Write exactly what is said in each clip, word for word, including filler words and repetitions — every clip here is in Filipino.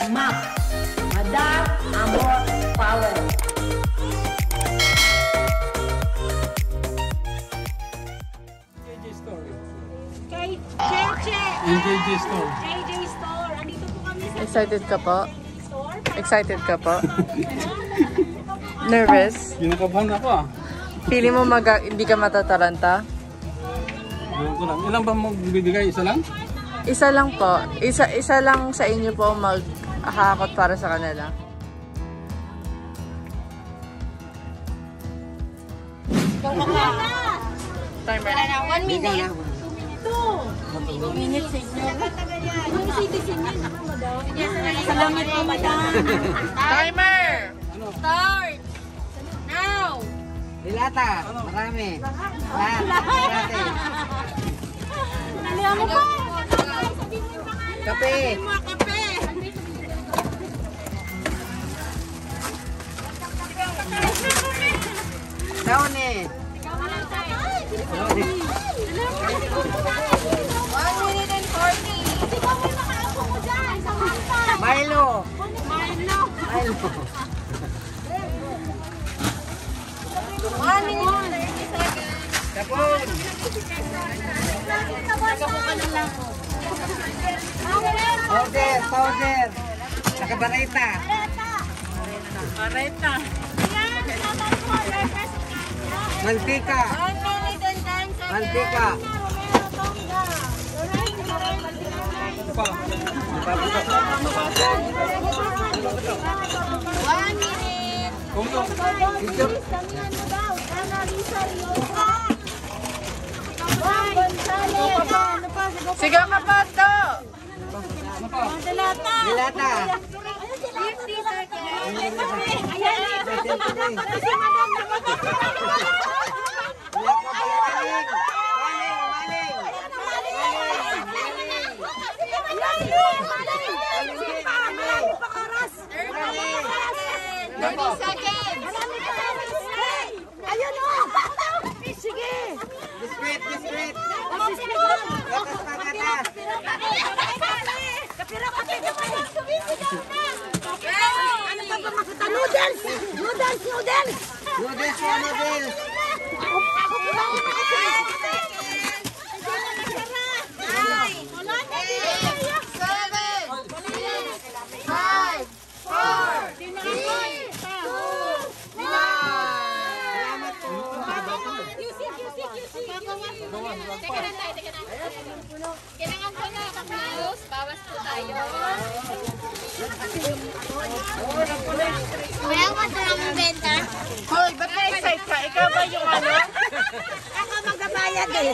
Map. Madam Amor Power. J J Store. Kay Cheche. J J Store. J J Store. Andito po kami sa Excited ka po? store. Excited ka po? Nervous? Kinakabahan ako ah. Pili mo mag hindi ka matataranta? Ewan ko lang. Ilan ba magbibigay? Isa lang? Isa lang po. Isa isa lang sa inyo po maghahakot para sa kanila. Timer. One minute. Two. Two minutes. Yung citizen yun, madam. Salamat po, madam. Timer! Start. Now. Dilata, marami. Lahat, marami. Ano mo pa? Kape. Mga kape. Daon eh. One minute and forty. Ikaw mo nakaupo ko dyan. Sa manta. Milo. Milo. Milo. One minute and thirty seconds. Tapon. Nagabuka na lang. Powder, powder. Nakabareta. Alright na. Mantika. One minute and ten seconds. Mantika. One minute. Sige ka pa to! Dilata. Dilata. fifty seconds. Ayan. Si madam Maling. Maling. thirty seconds. Ayun o. Sige. Biskuit, biskuit. Gatas pa, gatas. Kapira, kapira mo lang. Sumisigaw na. Ano pa ba makita? Noodles! Noodles! Noodles! Noodles yan, noodles. Ako po lang makita. Teka na tayo, teka na. Kailangan po na kapayos. Bawas po tayo. Kaya mo ito lang ang benta? Hoy, ba't na-excite ka? Ikaw ba yung ano? Ako magbabayad eh.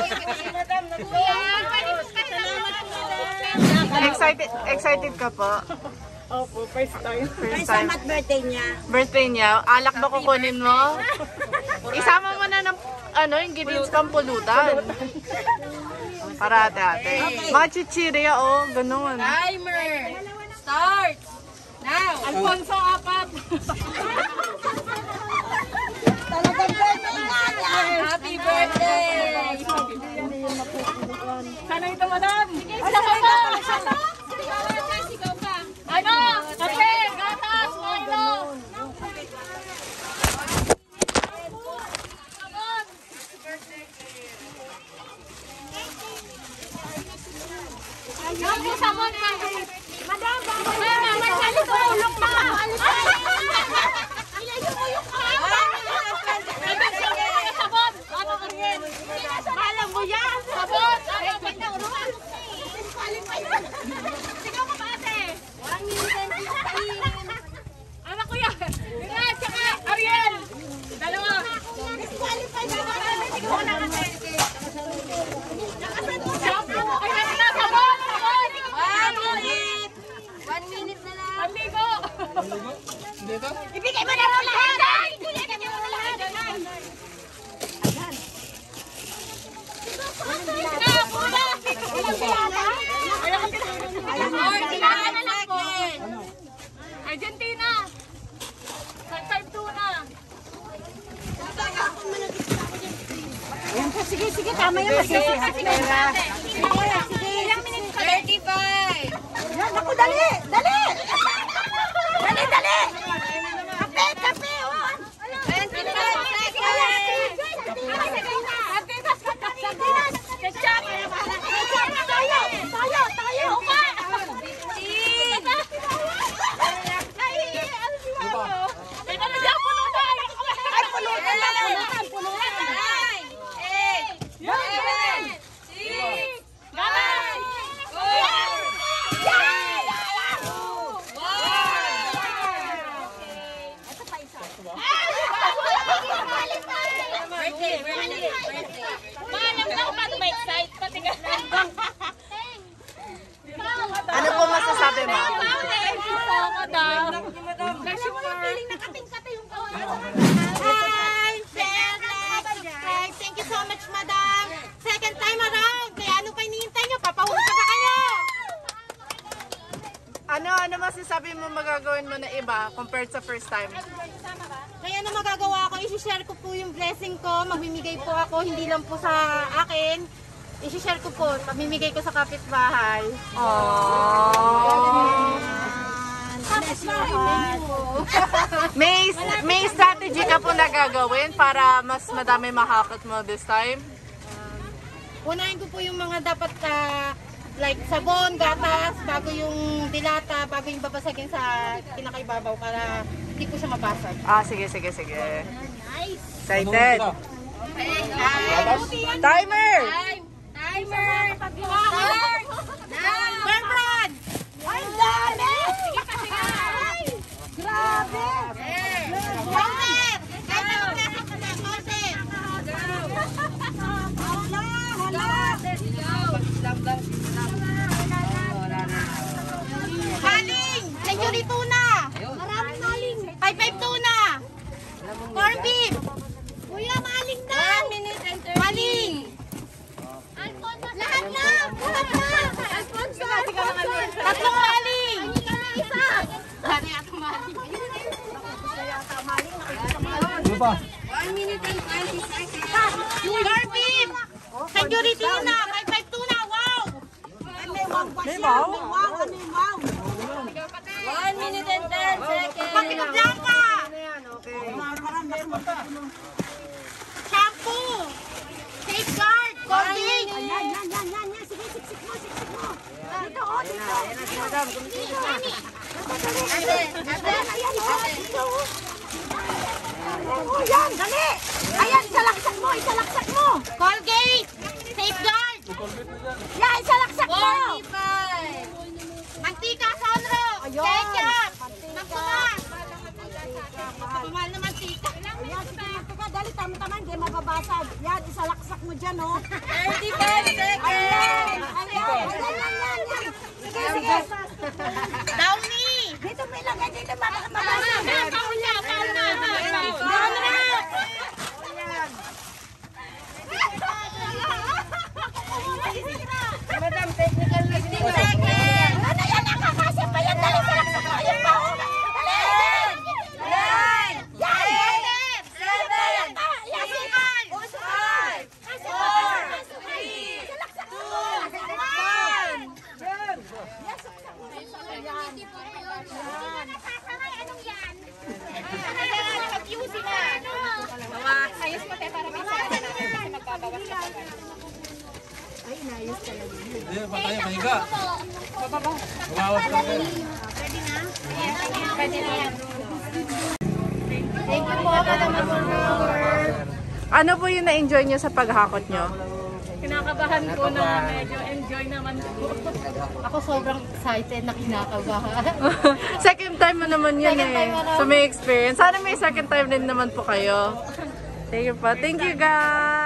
Excited excited ka po? Opo, first time. First time. At birthday niya. Birthday niya. Alak ba kukunin mo? Isama mo na ng ano, yung gilins kang pulutan. Para ate-ate. Mga chichirya, oh. Ganun. Timer. Start. Now. Alfonso, apat. Talagang birthday nga niya. Happy birthday. Sana ito, madam? Ano ba ba? Sigaw pa. Ano? Kape, gatas, Milo. Gabi sa mo na. Madam, mama, magsali ko ulong pa. Ilayo mo yung kaya. Sabon. Ano ka rin? Malam mo yan. Sabon. Ano ba na urungan? Sigaw ka ba ate? One minute and fifteen. Anak ko yan. Yan, tsaka Ariel. Dalawa. Disqualify na ba? Sigaw ka na ate. Shampoo. Ayan na, sabon. Sabon. One minute. One minute na lang. Panligo. Dito? Ibigay mo na rin lahat! Ibigay mo na lahat! Ayan! Pula! Ilang pilata? Kailangan na lang po! Argentina. five two na. Ayan po, sige, sige, tama yan. Masisihat pera. Sige, ilang minutes ka? thirty-five! Yan, naku, dali! Dali! so much, madam. Second time around. Kaya ano pa hinihintay nyo? Papahuli pa kayo. Ano, ano masasabi mo magagawin mo na iba compared sa first time? Kaya ano magagawa ko? I-share ko po yung blessing ko. Mamimigay po ako, hindi lang po sa akin. I-share ko po. Mamimigay ko sa kapitbahay. Aww. May, may strategy ka po na gagawin para mas madami mahakot mo this time? Unahin ko po yung mga dapat ka like sabon, gatas, bago yung dilata, bago yung babasagin sa pinakaibabaw para hindi po siya mabasag. Ah, sige, sige, sige. Nice! Excited? Timer! Timer! Timer! Berbrad! Ay, dami! Sige pa, sige pa! Grabe! Counter! Counter! Counter! Maling! Century tuna! Maraming maling! five five tuna! Corn beef! Kuya, maling na! one minute and thirty! Maling! Lahat na! Lahat na! Alfonso! Tatlong maling! Isa! Ano yata maling? Ano pa? one minute and twenty seconds! Corn beef! Century tuna! five five tuna! Wow! May wow? one minute and ten seconds! Pakita Blanca! Shampoo! Safeguard! Colgate! Yan, yan, yan, yan, yan. Sige, siksik mo, siksik mo. Dito, oh, dito. Dito, Mami. Ate, ate. Ayan, oh, dito. Oh, yan, dali. Ayan, isalaksak mo, isalaksak mo. Colgate! Safeguard! Yan, isalaksak mo. forty-five. Mantika, Sonro. Ketchup. Magpumas. Kapamahal na mantika. Yan, sige, mantika. Dali, tama-tama, hindi mababasag. Yan, isalaksak mo dyan, oh. thirty-five seconds. Ayan, ayan, ayan, yan, yan. Sige, sige. Downy. Dito may lagay, dito mababasag. Paula, Paula. Paula. Madam, technical listing. Ano yan, nakakasya pa yan. Dali, salaksak mo. Ayan pa, oh. Dali. Yan. Yan. Seven. Yan. Five. Four. Three. Salaksak mo. One. Yan. Yan, saksak mo. Yan. Yan. Nasasanay, anong yan? Confuse sila. Ayos mo tayo para may sana na kasi magbabawas ka pa. Hindi, pa tayo mahiga. Mabawas ka kayo. Pwede na yan. Thank you po, Madam Amor. Ano po yung na-enjoy nyo sa paghakot nyo? Kinakabahan ko na medyo enjoy naman po. Ako sobrang excited na kinakabahan. Second time mo naman yun Second eh. time mo naman. So may experience. Sana may second time din naman po kayo. Thank you po. Thank you guys.